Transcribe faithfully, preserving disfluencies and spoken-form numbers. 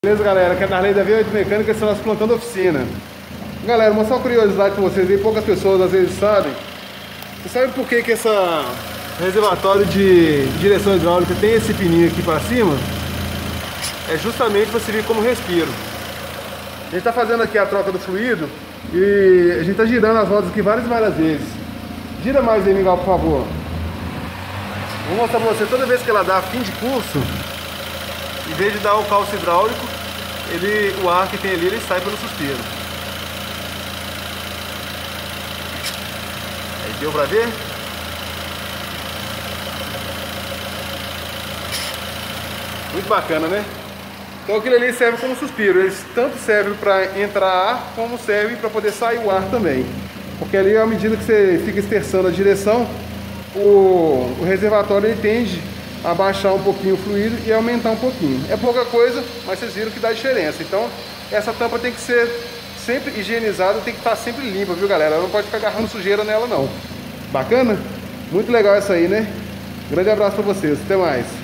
Beleza, galera? Que é Darley da V oito Mecânica, esse é o nosso plantão da oficina. Galera, vou mostrar uma curiosidade pra vocês aí, poucas pessoas às vezes sabem. Você sabe por que que essa reservatório de direção hidráulica tem esse pininho aqui pra cima? É justamente para servir como respiro. A gente tá fazendo aqui a troca do fluido e a gente tá girando as rodas aqui várias e várias vezes. Gira mais aí, Miguel, por favor. Vou mostrar pra você, toda vez que ela dá fim de curso, em vez de dar o calço hidráulico, ele, o ar que tem ali, ele sai pelo suspiro. Aí deu pra ver? Muito bacana, né? Então aquilo ali serve como suspiro. Ele tanto serve para entrar ar, como serve para poder sair o ar também. Porque ali, à medida que você fica esterçando a direção, o, o reservatório ele tende a baixar um pouquinho o fluido e aumentar um pouquinho. É pouca coisa, mas vocês viram que dá diferença. Então essa tampa tem que ser sempre higienizada, tem que estar sempre limpa, viu, galera? Ela não pode ficar agarrando sujeira nela, não. Bacana? Muito legal essa aí, né? Grande abraço para vocês. Até mais.